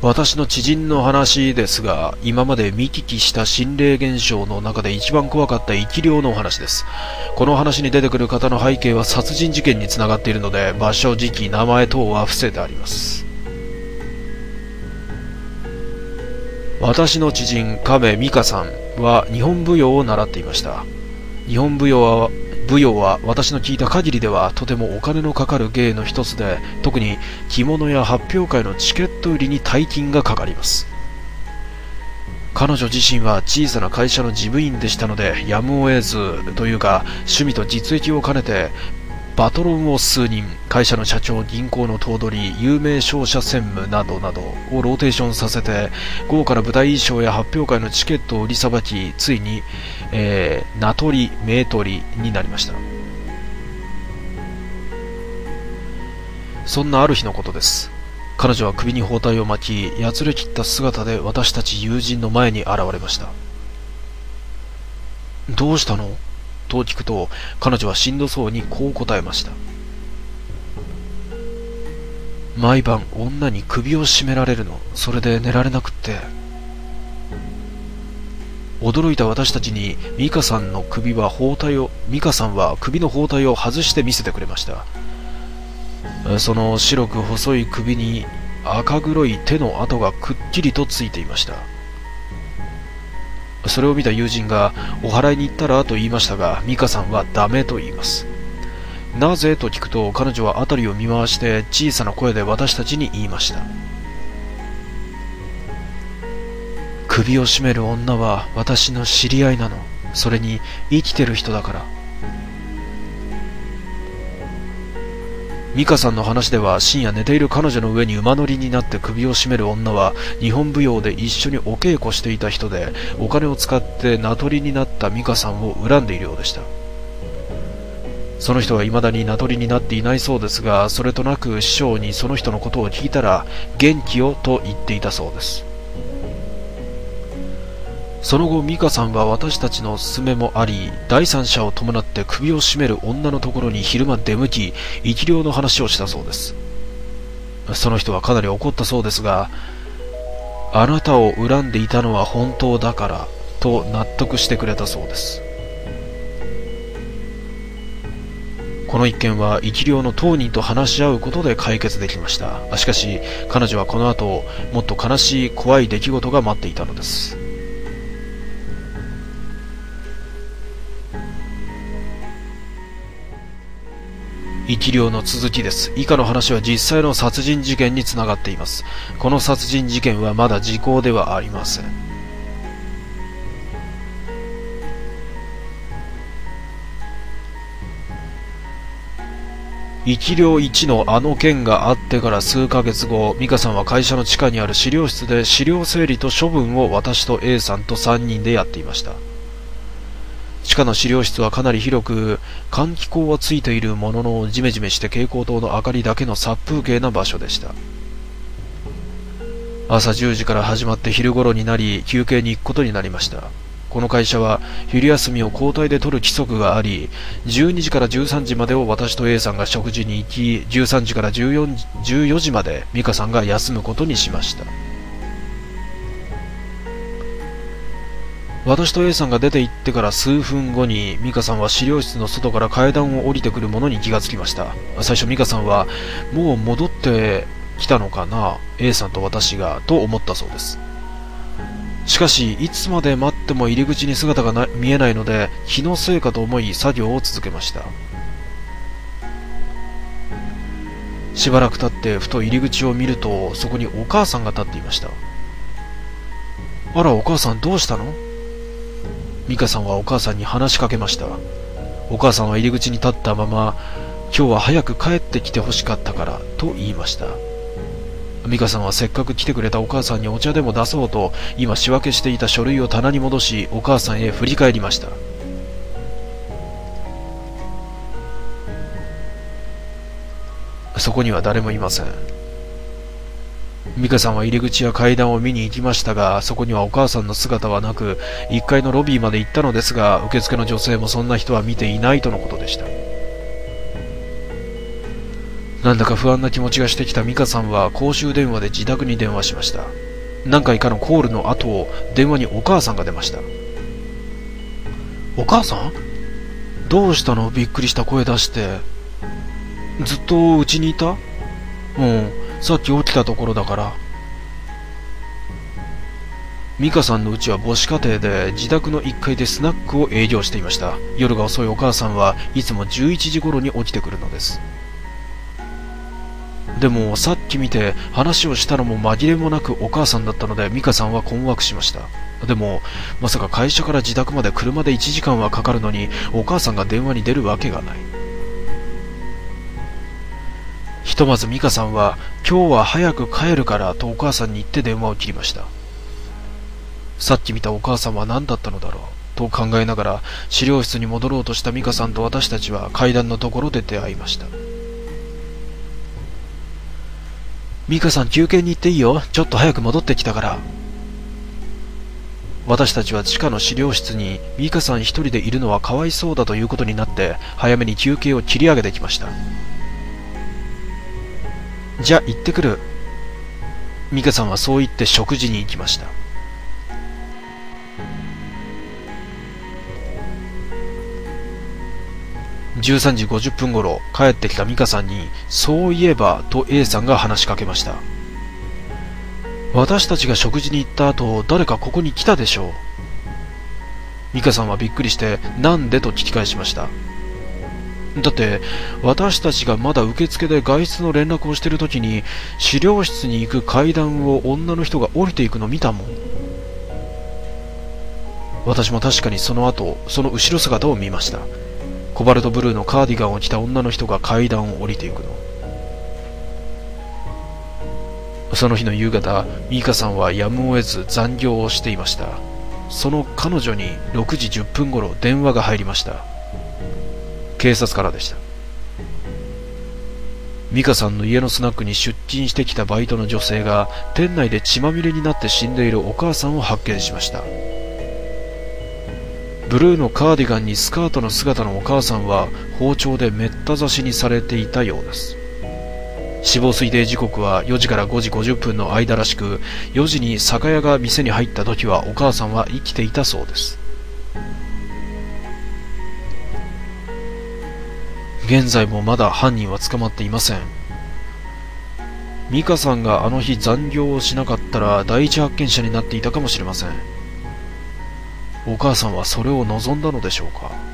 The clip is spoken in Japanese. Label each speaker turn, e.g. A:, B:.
A: 私の知人の話ですが、今まで見聞きした心霊現象の中で一番怖かった生き霊のお話です。この話に出てくる方の背景は殺人事件につながっているので、場所、時期、名前等は伏せてあります。私の知人、亀美香さんは日本舞踊を習っていました。日本舞踊は私の聞いた限りではとてもお金のかかる芸の一つで、特に着物や発表会のチケット売りに大金がかかります。彼女自身は小さな会社の事務員でしたので、やむを得ずというか趣味と実益を兼ねてパトロンを数人、会社の社長、銀行の頭取、有名商社専務などなどをローテーションさせて、豪華な舞台衣装や発表会のチケットを売りさばき、ついに、名取、名取になりました。そんなある日のことです。彼女は首に包帯を巻き、やつれ切った姿で私たち友人の前に現れました。どうしたのと聞くと、彼女はしんどそうにこう答えました。毎晩女に首を絞められるの、それで寝られなくって。驚いた私たちに美香さんは首の包帯を外して見せてくれました。その白く細い首に赤黒い手の跡がくっきりとついていました。それを見た友人がお祓いに行ったらと言いましたが、美香さんはダメと言います。なぜと聞くと、彼女は辺りを見回して小さな声で私たちに言いました。首を絞める女は私の知り合いなの。それに生きてる人だから。美香さんの話では、深夜寝ている彼女の上に馬乗りになって首を絞める女は日本舞踊で一緒にお稽古していた人で、お金を使って名取になった美香さんを恨んでいるようでした。その人は未だに名取になっていないそうですが、それとなく師匠にその人のことを聞いたら元気よと言っていたそうです。その後、美香さんは私たちの勧めもあり、第三者を伴って首を絞める女のところに昼間出向き、生き霊の話をしたそうです。その人はかなり怒ったそうですが、あなたを恨んでいたのは本当だからと納得してくれたそうです。この一件は生き霊の当人と話し合うことで解決できました。しかし彼女はこの後、もっと悲しい怖い出来事が待っていたのです。生き霊の続きです。以下の話は実際の殺人事件につながっています。この殺人事件はまだ時効ではありません。生き霊1のあの件があってから数ヶ月後、美香さんは会社の地下にある資料室で資料整理と処分を私と A さんと3人でやっていました。地下の資料室はかなり広く、換気口はついているものの、ジメジメして蛍光灯の明かりだけの殺風景な場所でした。朝10時から始まって昼頃になり、休憩に行くことになりました。この会社は昼休みを交代で取る規則があり、12時から13時までを私と A さんが食事に行き、13時から14時まで美香さんが休むことにしました。私と A さんが出て行ってから数分後に、美香さんは資料室の外から階段を降りてくるものに気がつきました。最初美香さんは、もう戻ってきたのかな、 A さんと私が、と思ったそうです。しかし、いつまで待っても入り口に姿が見えないので、気のせいかと思い作業を続けました。しばらく経ってふと入り口を見ると、そこにお母さんが立っていました。あら、お母さんどうしたの？美香さんはお母さんに話しかけました。お母さんは入り口に立ったまま、今日は早く帰ってきてほしかったからと言いました。美香さんはせっかく来てくれたお母さんにお茶でも出そうと、今仕分けしていた書類を棚に戻し、お母さんへ振り返りました。そこには誰もいません。美香さんは入り口や階段を見に行きましたが、そこにはお母さんの姿はなく、1階のロビーまで行ったのですが、受付の女性もそんな人は見ていないとのことでした。 なんだか不安な気持ちがしてきた美香さんは公衆電話で自宅に電話しました。何回かのコールの後、電話にお母さんが出ました。お母さん？どうしたの？びっくりした声出して。ずっとうちにいた？さっき起きたところだから。美香さんの家は母子家庭で自宅の1階でスナックを営業していました。夜が遅いお母さんはいつも11時頃に起きてくるのです。でもさっき見て話をしたのも紛れもなくお母さんだったので美香さんは困惑しました。でもまさか会社から自宅まで車で1時間はかかるのにお母さんが電話に出るわけがない。ひとまず美香さんは今日は早く帰るからとお母さんに言って電話を切りました。さっき見たお母さんは何だったのだろうと考えながら資料室に戻ろうとした美香さんと私たちは階段のところで出会いました。美香さん、休憩に行っていいよ。ちょっと早く戻ってきたから。私たちは地下の資料室に美香さん一人でいるのはかわいそうだということになって早めに休憩を切り上げてきました。じゃあ行ってくる。美香さんはそう言って食事に行きました。13時50分頃帰ってきた美香さんにそういえばと A さんが話しかけました。私たちが食事に行った後誰かここに来たでしょう。美香さんはびっくりしてなんでと聞き返しました。だって私たちがまだ受付で外出の連絡をしている時に資料室に行く階段を女の人が降りていくの見たもん。私も確かにその後その後ろ姿を見ました。コバルトブルーのカーディガンを着た女の人が階段を降りていくの。その日の夕方、ミカさんはやむを得ず残業をしていました。その彼女に6時10分頃電話が入りました。警察からでした。ミカさんの家のスナックに出勤してきたバイトの女性が店内で血まみれになって死んでいるお母さんを発見しました。ブルーのカーディガンにスカートの姿のお母さんは包丁でめった刺しにされていたようです。死亡推定時刻は4時から5時50分の間らしく、4時に酒屋が店に入った時はお母さんは生きていたそうです。現在もまだ犯人は捕まっていません。ミカさんがあの日残業をしなかったら第一発見者になっていたかもしれません。お母さんはそれを望んだのでしょうか。